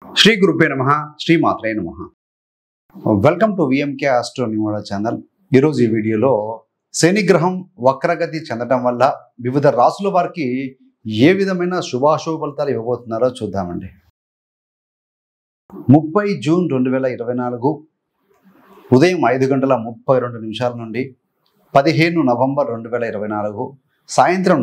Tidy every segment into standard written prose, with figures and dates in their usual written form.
శ్రీ గురుభ్యో నమః శ్రీ మాత్రే నమః. వెల్కమ్ టు విఎంకే ఆస్ట్రో న్యూమోడా ఛానల్. ఈరోజు ఈ వీడియోలో శని గ్రహం వక్రగతి చెందడం వల్ల వివిధ రాసుల వారికి ఏ విధమైన శుభాశుభ ఫలితాలు ఇవ్వబోతున్నారో చూద్దామండి. 30 జూన్ 2024 ఉదయం 5:32 నుండి 15 నవంబర్ 2024 సాయంత్రం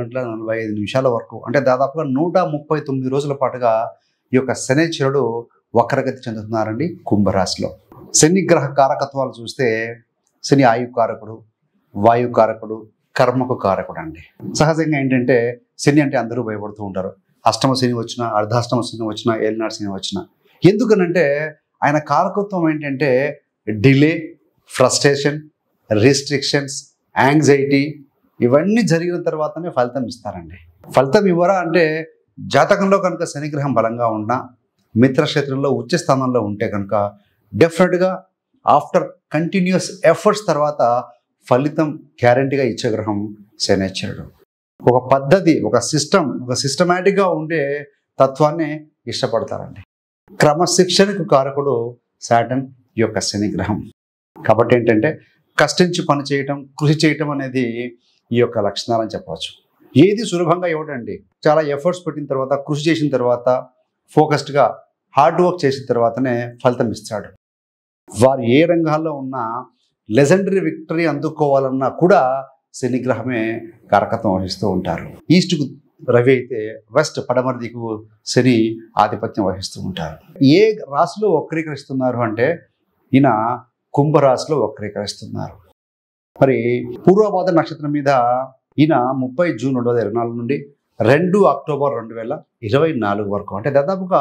4:45 వరకు, అంటే దాదాపుగా 139 రోజుల పాటుగా ఈ యొక్క శనిశ్చరుడు వక్రగతి చెందుతున్నారండి కుంభరాశిలో. శని గ్రహ కారకత్వాలు చూస్తే శని ఆయుకారకుడు, వాయుకారకుడు, కర్మకు కారకుడు అండి. సహజంగా ఏంటంటే శని అంటే అందరూ భయపడుతూ ఉంటారు. అష్టమ శని వచ్చినా, అర్ధాష్టమ శని వచ్చినా, ఏలినాడు శని వచ్చినా. ఎందుకనంటే ఆయన కారకత్వం ఏంటంటే డిలే, ఫ్రస్ట్రేషన్, రిస్ట్రిక్షన్స్, యాంగ్జైటీ ఇవన్నీ జరిగిన తర్వాతనే ఫలితం ఇస్తారండి. ఫలితం ఇవ్వరా అంటే జాతకంలో కనుక శనిగ్రహం బలంగా ఉన్నా, మిత్రక్షేత్రంలో ఉచ్చ స్థానంలో ఉంటే కనుక డెఫినెట్గా ఆఫ్టర్ కంటిన్యూస్ ఎఫర్ట్స్ తర్వాత ఫలితం గ్యారంటీగా ఇచ్చే గ్రహం శనిశ్చరుడు. ఒక పద్ధతి, ఒక సిస్టమేటిక్గా ఉండే తత్వాన్ని ఇష్టపడతారండి. క్రమశిక్షణకు కారకుడు సాటర్న్ ఈ యొక్క శనిగ్రహం. కాబట్టి ఏంటంటే కష్టించి పని చేయటం, కృషి చేయటం అనేది ఈ యొక్క లక్షణాలని చెప్పవచ్చు. ఏది సులభంగా ఇవ్వడండి. చాలా ఎఫర్ట్స్ పెట్టిన తర్వాత, కృషి చేసిన తర్వాత, ఫోకస్డ్గా హార్డ్ వర్క్ చేసిన తర్వాతనే ఫలితం ఇస్తాడు. వారు ఏ రంగాల్లో ఉన్నా లెజెండరీ విక్టరీ అందుకోవాలన్నా కూడా శనిగ్రహమే కారకత్వం వహిస్తూ ఉంటారు. ఈస్ట్కు రవి అయితే వెస్ట్, పడమర దిక్కు శని ఆధిపత్యం వహిస్తూ ఉంటారు. ఏ రాశిలో వక్రీకరిస్తున్నారు అంటే ఈయన కుంభరాశిలో వక్రీకరిస్తున్నారు. మరి పూర్వభాద్ర నక్షత్రం మీద ఈయన 30 జూన్ 2024 నుండి 2 అక్టోబర్ 2024 వరకు, అంటే దాదాపుగా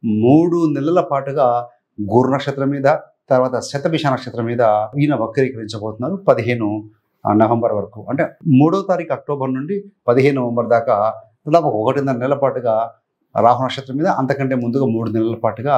3 నెలల పాటుగా గురు నక్షత్రం మీద, తర్వాత శతభిష నక్షత్రం మీద ఈయన వక్రీకరించబోతున్నారు. 15 నవంబర్ వరకు, అంటే 3వ తారీఖు అక్టోబర్ నుండి 15 నవంబర్ దాకా దాదాపు 1.5 నెలల పాటుగా రాహు నక్షత్రం మీద, అంతకంటే ముందుగా 3 నెలల పాటుగా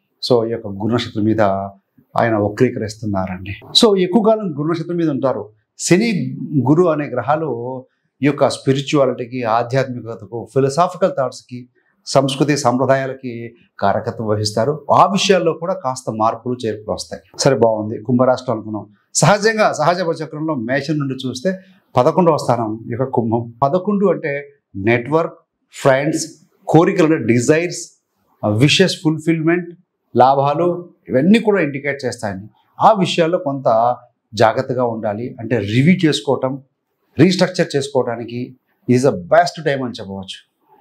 ఈ యొక్క గురు నక్షత్రం మీద ఆయన వక్రీకరిస్తున్నారండి. ఎక్కువ కాలం గురు నక్షత్రం మీద ఉంటారు. శని, గురు అనే గ్రహాలు ఈ యొక్క స్పిరిచువాలిటీకి, ఆధ్యాత్మికతకు, ఫిలసాఫికల్ థాట్స్కి, సంస్కృతి సంప్రదాయాలకి కారకత్వం వహిస్తారు. ఆ విషయాల్లో కూడా కాస్త మార్పులు చేర్పులు వస్తాయి. సరే, బాగుంది. కుంభరాశి అనుకున్నాం. సహజంగా సహజ చక్రంలో మేషం నుండి చూస్తే 11వ స్థానం ఈ యొక్క కుంభం. 11 అంటే నెట్వర్క్, ఫ్రెండ్స్, కోరికలు అంటే డిజైర్స్, విషెస్ ఫుల్ఫిల్మెంట్, లాభాలు ఇవన్నీ కూడా ఇండికేట్ చేస్తాయండి. ఆ విషయాల్లో కొంత జాగ్రత్తగా ఉండాలి. అంటే రివ్యూ చేసుకోవటం, రీస్ట్రక్చర్ చేసుకోవడానికి ఈజ్ ద బెస్ట్ టైం అని చెప్పవచ్చు.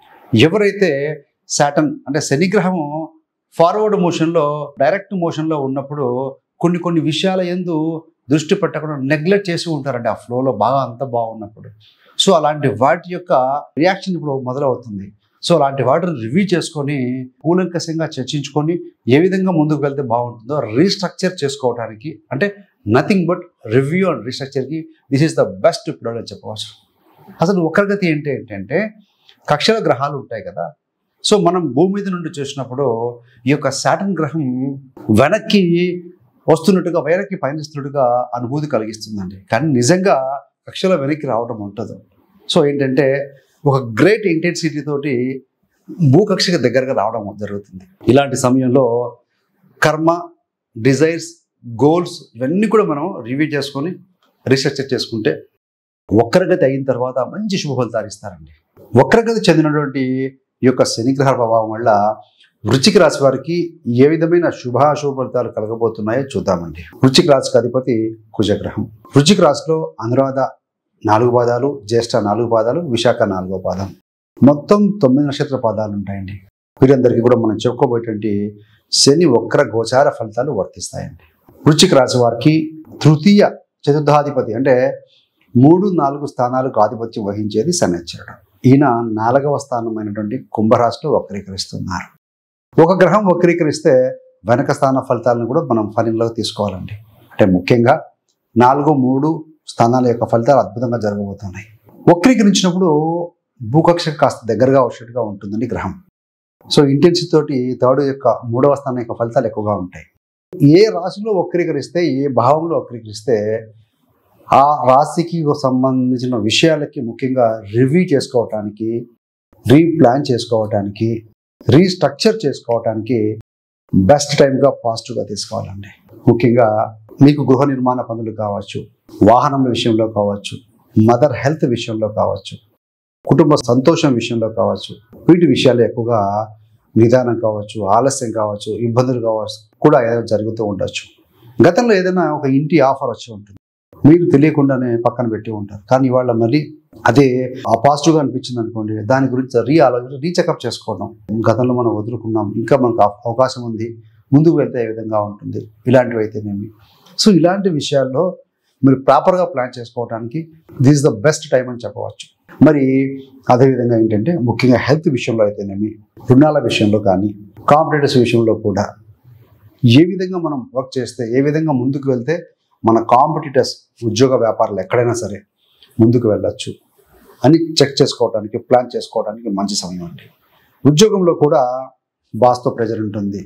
ఎవరైతే సాటర్న్ అంటే శనిగ్రహము ఫార్వర్డ్ మోషన్లో, డైరెక్ట్ మోషన్లో ఉన్నప్పుడు కొన్ని విషయాల యందు దృష్టి పెట్టకుండా నెగ్లెక్ట్ చేసి ఉంటారండి. ఆ ఫ్లోలో బాగా అంతా బాగున్నప్పుడు. అలాంటి వాటి యొక్క రియాక్షన్ ఇప్పుడు మొదలవుతుంది. అలాంటి వాటిని రివ్యూ చేసుకొని కూలంకషంగా చర్చించుకొని ఏ విధంగా ముందుకు వెళ్తే బాగుంటుందో రీస్ట్రక్చర్ చేసుకోవడానికి, అంటే నథింగ్ బట్ రివ్యూ అండ్ రీస్ట్రక్చర్కి this is the best period అని చెప్పవచ్చు. అసలు వక్రగతి ఏంటంటే కక్షల గ్రహాలు ఉంటాయి కదా. మనం భూమి మీద నుండి చూసినప్పుడు ఈ యొక్క సాటర్న్ గ్రహం వెనక్కి వస్తున్నట్టుగా, వెనక్కి పయనిస్తున్నట్టుగా అనుభూతి కలిగిస్తుందండి. కానీ నిజంగా కక్షల వెనక్కి రావడం ఉంటుంది. ఏంటంటే ఒక గ్రేట్ ఇంటెన్సిటీ తోటి భూకక్షకి దగ్గరగా రావడం జరుగుతుంది. ఇలాంటి సమయంలో కర్మ, డిజైర్స్, గోల్స్ ఇవన్నీ కూడా మనం రివ్యూ చేసుకొని రీస్ట్రక్చర్ చేసుకుంటే వక్రగతి అయిన తర్వాత మంచి శుభ ఫలితాలు ఇస్తారండి. వక్రగతి చెందినటువంటి ఈ యొక్క శనిగ్రహ ప్రభావం వల్ల వృశ్చిక రాశి వారికి ఏ విధమైన శుభాశుభ ఫలితాలు కలగబోతున్నాయో చూద్దామండి. వృశ్చిక రాశికి అధిపతి కుజగ్రహం. వృశ్చిక రాశిలో అనురాధ 4 పాదాలు, జ్యేష్ఠ 4 పాదాలు, విశాఖ 4వ పాదం, మొత్తం 9 నక్షత్ర పాదాలు ఉంటాయండి. వీరందరికీ కూడా మనం చెప్పుకోబోయేటువంటి శని వక్ర గోచార ఫలితాలు వర్తిస్తాయండి. వృశ్చిక రాశి వారికి తృతీయ చతుర్థాధిపతి, అంటే 3, 4 స్థానాలకు ఆధిపత్యం వహించేది శనిశ్చరుడు. ఈయన 4వ స్థానమైనటువంటి కుంభరాశిలో వక్రీకరిస్తున్నారు. ఒక గ్రహం వక్రీకరిస్తే వెనక స్థాన ఫలితాలను కూడా మనం పరిగణలోకి తీసుకోవాలండి. అంటే ముఖ్యంగా 4, 3 స్థానాల యొక్క ఫలితాలు అద్భుతంగా జరగబోతున్నాయి. వక్రీకరించినప్పుడు భూకక్షకు కాస్త దగ్గరగా వచ్చేట్టుగా ఉంటుందండి గ్రహం. ఇంటెన్సిటీ తోటి థర్డ్ యొక్క 3వ స్థానం యొక్క ఫలితాలు ఎక్కువగా ఉంటాయి. ఏ రాశిలో వక్రీకరిస్తే, ఏ భావంలో వక్రీకరిస్తే ఆ రాశికి సంబంధించిన విషయాలకి ముఖ్యంగా రివ్యూ చేసుకోవటానికి, రీప్లాన్ చేసుకోవటానికి, రీస్ట్రక్చర్ చేసుకోవడానికి బెస్ట్ టైంగా పాజిటివ్గా తీసుకోవాలండి. ముఖ్యంగా మీకు గృహ నిర్మాణ పనులు కావచ్చు, వాహనముల విషయంలో కావచ్చు, మదర్ హెల్త్ విషయంలో కావచ్చు, కుటుంబ సంతోషం విషయంలో కావచ్చు, వీటి విషయాలు ఎక్కువగా నిదానం కావచ్చు, ఆలస్యం కావచ్చు, ఇబ్బందులు కావచ్చు కూడా ఏదైనా జరుగుతూ ఉండొచ్చు. గతంలో ఏదైనా ఒక ఇంటి ఆఫర్ వచ్చి ఉంటుంది, మీరు తెలియకుండానే పక్కన పెట్టి ఉంటారు. కానీ ఇవాళ మళ్ళీ అదే పాజిటివ్గా అనిపించింది అనుకోండి, దాని గురించి రీచెకప్ చేసుకోవడం. గతంలో మనం వదులుకున్నాం, ఇంకా మనకు అవకాశం ఉంది, ముందుకు వెళ్తే ఏ విధంగా ఉంటుంది, ఇలాంటివి అయితేనేమి. సో ఇలాంటి విషయాల్లో మీరు ప్రాపర్గా ప్లాన్ చేసుకోవడానికి దిస్ ద బెస్ట్ టైం అని చెప్పవచ్చు. మరి అదేవిధంగా ఏంటంటే ముఖ్యంగా హెల్త్ విషయంలో అయితేనేమి, రుణాల విషయంలో కానీ, కాంపిటేటివ్స్ విషయంలో కూడా ఏ విధంగా మనం వర్క్ చేస్తే, ఏ విధంగా ముందుకు వెళ్తే మన కాంపిటీటర్స్ ఉద్యోగ వ్యాపారాలు ఎక్కడైనా సరే ముందుకు వెళ్ళొచ్చు అని చెక్ చేసుకోవడానికి, ప్లాన్ చేసుకోవడానికి మంచి సమయం అండి. ఉద్యోగంలో కూడా బాస్తో ప్రెజర్ ఉంటుంది,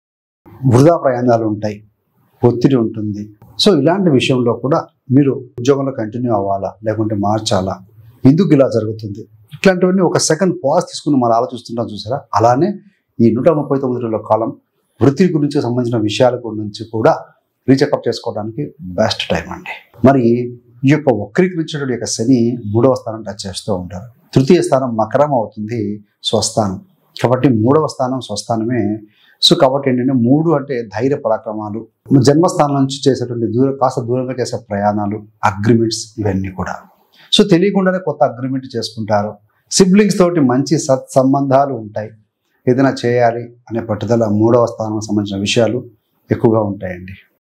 వృధా ప్రయాణాలు ఉంటాయి, ఒత్తిడి ఉంటుంది. సో ఇలాంటి విషయంలో కూడా మీరు ఉద్యోగంలో కంటిన్యూ అవ్వాలా లేకుంటే మార్చాలా, ఎందుకు ఇలా జరుగుతుంది, ఇట్లాంటివన్నీ ఒక సెకండ్ పాజ్ తీసుకుని మనం ఆలోచిస్తుంటాం చూసారా. అలానే ఈ 139 రోజుల కాలం వృత్తి గురించి సంబంధించిన విషయాల గురించి కూడా రీచెకప్ చేసుకోవడానికి బెస్ట్ టైం అండి. మరి ఈ యొక్క వక్రీకరించేటువంటి యొక్క శని 3వ స్థానం టచ్ చేస్తూ ఉంటారు. తృతీయ స్థానం మకరం అవుతుంది, స్వస్థానం. కాబట్టి 3వ స్థానం స్వస్థానమే. సో కాబట్టి ఏంటంటే 3 అంటే ధైర్య పరాక్రమాలు, జన్మస్థానం నుంచి చేసేటువంటి కాస్త దూరంగా చేసే ప్రయాణాలు, అగ్రిమెంట్స్, ఇవన్నీ కూడా. సో తెలియకుండానే కొత్త అగ్రిమెంట్ చేసుకుంటారు. సిబ్లింగ్స్ తోటి మంచి సత్సంబంధాలు ఉంటాయి. ఏదైనా చేయాలి అనే పట్టుదల 3వ స్థానం సంబంధించిన విషయాలు ఎక్కువగా ఉంటాయండి.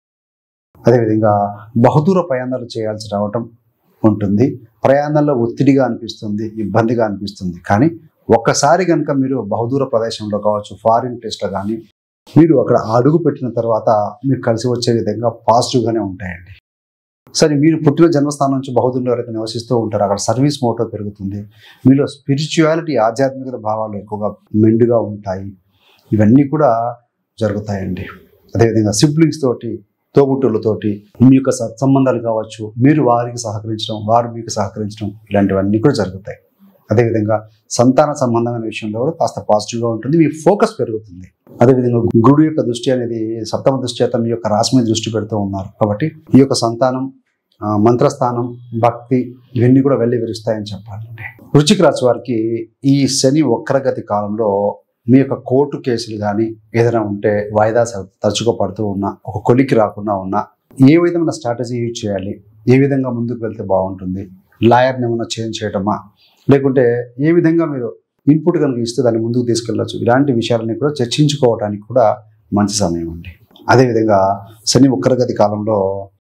అదేవిధంగా బహుదూర ప్రయాణాలు చేయాల్సి రావటం ఉంటుంది. ప్రయాణాల్లో ఒత్తిడిగా అనిపిస్తుంది, ఇబ్బందిగా అనిపిస్తుంది. కానీ ఒక్కసారి కనుక మీరు బహుదూర ప్రదేశంలో కావచ్చు, ఫారిన్ ప్లేస్లో కానీ మీరు అక్కడ అడుగు పెట్టిన తర్వాత మీకు కలిసి వచ్చే విధంగా పాజిటివ్గానే ఉంటాయండి. సరే, మీరు పుట్టిన జన్మస్థానం నుంచి బహుదూరంలో ఎవరైతే నివసిస్తూ ఉంటారో అక్కడ సర్వీస్ మోటో పెరుగుతుంది. మీలో స్పిరిచువాలిటీ, ఆధ్యాత్మికత భావాలు ఎక్కువగా మెండుగా ఉంటాయి. ఇవన్నీ కూడా జరుగుతాయండి. అదేవిధంగా సిబ్లింగ్స్ తోటి, తోబుట్టులతోటి మీ యొక్క సత్సంబంధాలు కావచ్చు, మీరు వారికి సహకరించడం, వారు మీకు సహకరించడం, ఇలాంటివన్నీ కూడా జరుగుతాయి. అదేవిధంగా సంతాన సంబంధమైన విషయంలో కూడా కాస్త పాజిటివ్గా ఉంటుంది, మీ ఫోకస్ పెరుగుతుంది. అదేవిధంగా గురుడు యొక్క దృష్టి అనేది 7వ దృష్టి చేత మీ యొక్క రాశి మీద దృష్టి పెడుతూ ఉన్నారు. కాబట్టి ఈ యొక్క సంతానం, మంత్రస్థానం, భక్తి, ఇవన్నీ కూడా వెళ్ళి విరుస్తాయని చెప్పాలండి. వృశ్చిక రాశి వారికి ఈ శని వక్రగతి కాలంలో మీ యొక్క కోర్టు కేసులు కానీ ఏదైనా ఉంటే వాయిదా తరచుగా పడుతూ ఉన్నా, ఒక కొలికి రాకుండా ఉన్నా, ఏ విధమైన స్ట్రాటజీ యూజ్ చేయాలి, ఏ విధంగా ముందుకు వెళ్తే బాగుంటుంది, లాయర్ని ఏమైనా చేంజ్ చేయడమా, లేకుంటే ఏ విధంగా మీరు ఇన్పుట్ కనుక ఇస్తే దాన్ని ముందుకు తీసుకెళ్ళచ్చు, ఇలాంటి విషయాలన్నీ కూడా చర్చించుకోవడానికి కూడా మంచి సమయం అండి. అదేవిధంగా శని వక్రగతి కాలంలో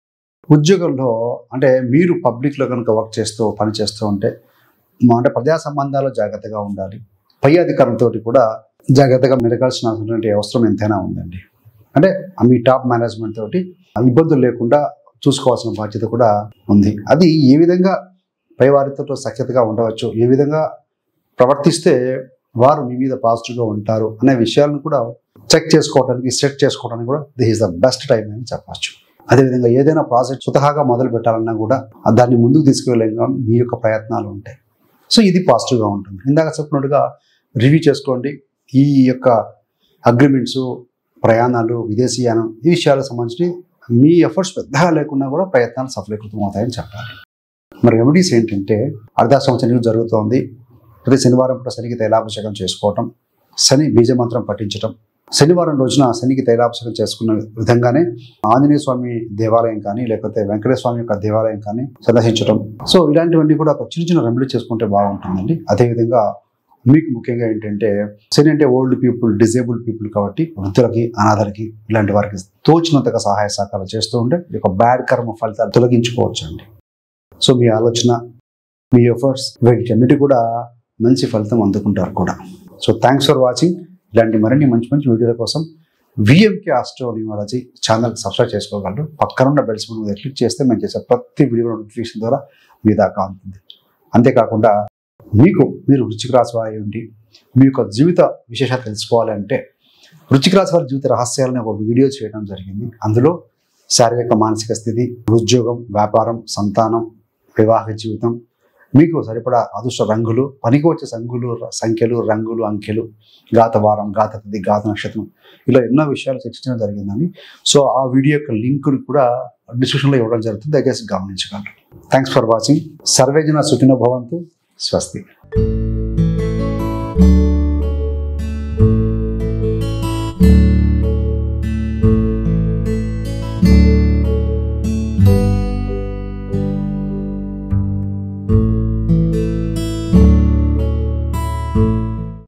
ఉద్యోగంలో అంటే మీరు పబ్లిక్లో కనుక వర్క్ చేస్తూ పని చేస్తూ ఉంటే అంటే ప్రజా సంబంధాల్లో జాగ్రత్తగా ఉండాలి. పై అధికారులతో కూడా జాగ్రత్తగా మెడకాల్సినటువంటి అవసరం ఎంతైనా ఉందండి. అంటే మీ టాప్ మేనేజ్మెంట్ తోటి ఇబ్బందులు లేకుండా చూసుకోవాల్సిన బాధ్యత కూడా ఉంది. అది ఏ విధంగా పై వారితో సఖ్యతగా ఉండవచ్చు, ఏ విధంగా ప్రవర్తిస్తే వారు మీ మీద పాజిటివ్గా ఉంటారు అనే విషయాలను కూడా చెక్ చేసుకోవడానికి, సెట్ చేసుకోవడానికి కూడా this is the best time అని చెప్పచ్చు. అదేవిధంగా ఏదైనా ప్రాజెక్ట్ స్వతహాగా మొదలు పెట్టాలన్నా కూడా దాన్ని ముందుకు తీసుకువెళ్ళేగా మీ యొక్క ప్రయత్నాలు ఉంటాయి. సో ఇది పాజిటివ్గా ఉంటుంది. ఇందాక చెప్పినట్టుగా రివ్యూ చేసుకోండి. ఈ యొక్క అగ్రిమెంట్స్, ప్రయాణాలు, విదేశీయానం, ఈ విషయాలకు సంబంధించి మీ ఎఫర్ట్స్ పెద్దగా లేకున్నా కూడా ప్రయత్నాలు సఫలీకృతం అవుతాయని చెప్పాలి. మరి రెమెడీస్ ఏంటంటే అర్ధాశ్రమ శని జరుగుతోంది. ప్రతి శనివారం కూడా శనికి తైలాభిషేకం చేసుకోవటం, శని బీజమంత్రం పఠించటం, శనివారం రోజున శనికి తైలాభిషేకం చేసుకున్న విధంగానే ఆంజనేయ స్వామి దేవాలయం కానీ లేకపోతే వెంకటేశ్వర స్వామి యొక్క దేవాలయం కానీ సందర్శించడం. సో ఇలాంటివన్నీ కూడా ఒక చిన్న చిన్న రెమెడీ చేసుకుంటే బాగుంటుందండి. అదేవిధంగా మీకు ముఖ్యంగా ఏంటంటే శని అంటే ఓల్డ్ పీపుల్, డిజేబుల్డ్ పీపుల్ కాబట్టి వృద్ధులకి, అనాథలకి, ఇలాంటి వారికి తోచినంతగా సహాయ సహకారాలు చేస్తూ ఉంటే ఈ యొక్క బ్యాడ్ కర్మ ఫలితాలు తొలగించుకోవచ్చు అండి. సో మీ ఆలోచన, మీ ఎఫర్ట్స్, వీటన్నిటి కూడా మంచి ఫలితం అందుకుంటారు కూడా. So thanks for watching. ఇలాంటి మరిన్ని మంచి మంచి వీడియోల కోసం VMK astro numerology channel subscribe చేసుకోగలరు. పక్కనున్న బెల్ సింబల్ మీద క్లిక్ చేస్తే మేము చేసే ప్రతి వీడియో నోటిఫికేషన్ ద్వారా మీ దాకా ఉంటుంది. అంతేకాకుండా మీరు వృశ్చిక రాశి వారి ఏంటి, మీ యొక్క జీవిత విశేషాలు తెలుసుకోవాలి అంటే వృశ్చిక రాశి వారి జీవిత రహస్యాలని ఒక వీడియో చేయడం జరిగింది. అందులో శారీరక, మానసిక స్థితి, ఉద్యోగం, వ్యాపారం, సంతానం, వివాహ జీవితం, మీకు సరిపడా అదృష్ట రంగులు, పనికి వచ్చే సంఖ్యలు, రంగులు, అంకెలు, గాత వారం, గాత తిథి, గాత నక్షత్రం, ఇలా ఎన్నో విషయాలు చర్చించడం జరిగిందండి. సో ఆ వీడియో యొక్క లింకును కూడా డిస్క్రిప్షన్లో ఇవ్వడం జరుగుతుంది, దయచేసి గమనించగలరు. Thanks for watching. సర్వేజన సుఖినో భవంతు. స్వస్తి.